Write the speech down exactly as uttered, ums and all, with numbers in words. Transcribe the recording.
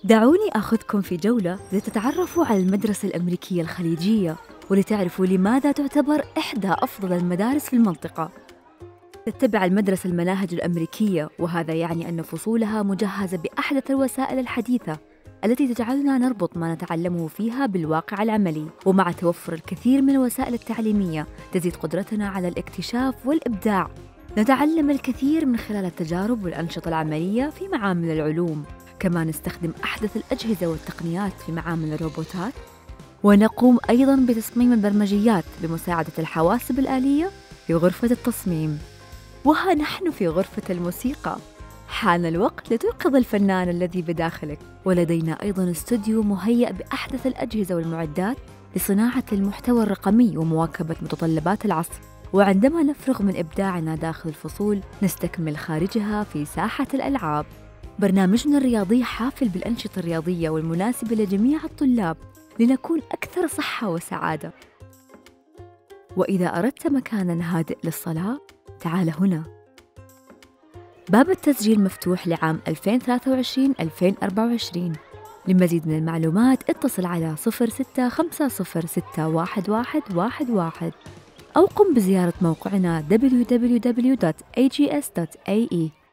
دعوني آخذكم في جولة لتتعرفوا على المدرسة الأمريكية الخليجية ولتعرفوا لماذا تعتبر إحدى أفضل المدارس في المنطقة. تتبع المدرسة المناهج الأمريكية، وهذا يعني أن فصولها مجهزة بأحدث الوسائل الحديثة التي تجعلنا نربط ما نتعلمه فيها بالواقع العملي، ومع توفر الكثير من الوسائل التعليمية تزيد قدرتنا على الاكتشاف والإبداع. نتعلم الكثير من خلال التجارب والأنشطة العملية في معامل العلوم، كما نستخدم أحدث الأجهزة والتقنيات في معامل الروبوتات، ونقوم أيضاً بتصميم البرمجيات بمساعدة الحواسب الآلية في غرفة التصميم. وها نحن في غرفة الموسيقى، حان الوقت لتوقظ الفنان الذي بداخلك. ولدينا أيضاً استوديو مهيأ بأحدث الأجهزة والمعدات لصناعة المحتوى الرقمي ومواكبة متطلبات العصر. وعندما نفرغ من إبداعنا داخل الفصول، نستكمل خارجها في ساحة الألعاب. برنامجنا الرياضي حافل بالأنشطة الرياضية والمناسبة لجميع الطلاب لنكون أكثر صحة وسعادة. وإذا أردت مكاناً هادئ للصلاة، تعال هنا. باب التسجيل مفتوح لعام ألفين وثلاثة وعشرين ألفين وأربعة وعشرين. لمزيد من المعلومات اتصل على صفر ستة خمسة صفر ستة واحد واحد واحد واحد أو قم بزيارة موقعنا دبليو دبليو دبليو دوت إيه جي إس دوت إيه إي.